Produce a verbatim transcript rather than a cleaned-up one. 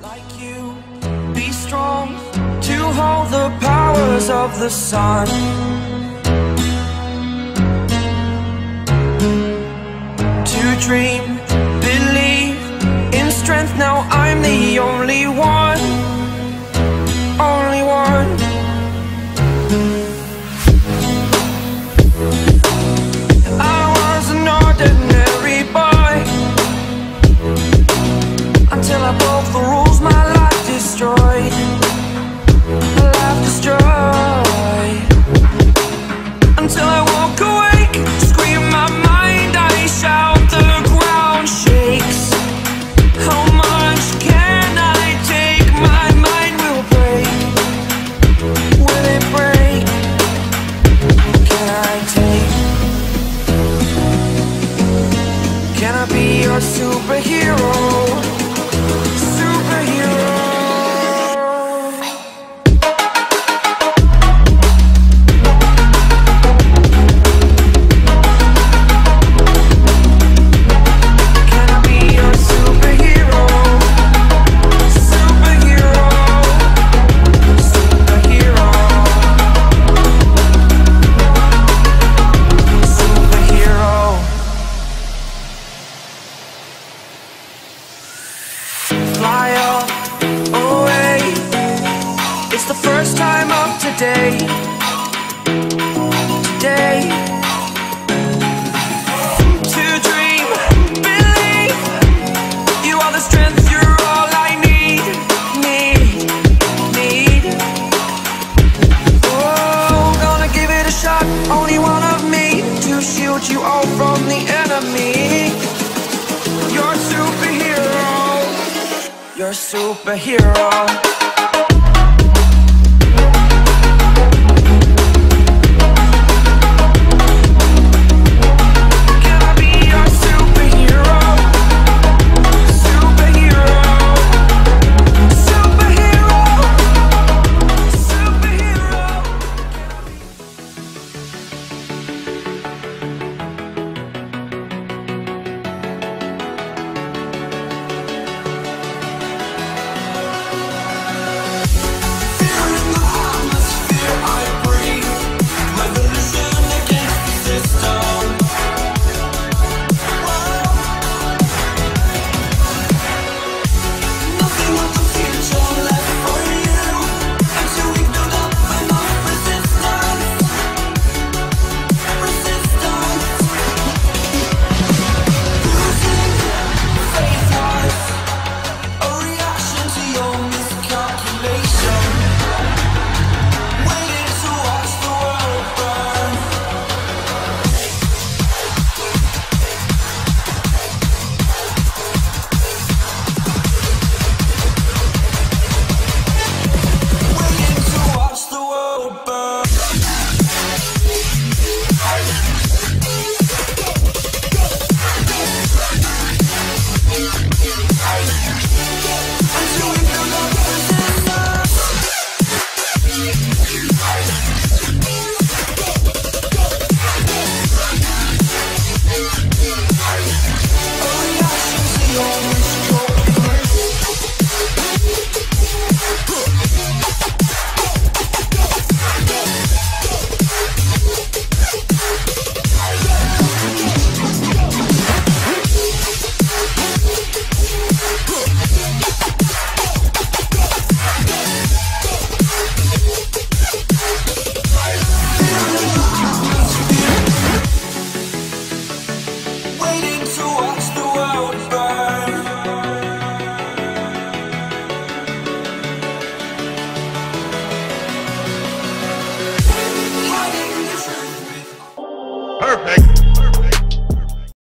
Like you, be strong to hold the powers of the sun. To dream, believe in strength. Now I'm the only one, only one. I was an ordinary boy until I broke the rules. My life destroyed, my life destroyed. Until I walk awake, scream my mind, I shout, the ground shakes. How much can I take? My mind will break. Will it break? Can I take? Can I be your superhero? Superhero. Can I be your superhero? Superhero. Superhero. Superhero. Fly up away. It's the first time of today. Today. To dream, believe. You are the strength, you're all I need. Need, need. Oh, gonna give it a shot. Only one of me to shield you all from the enemy. You're a superhero. You're a superhero.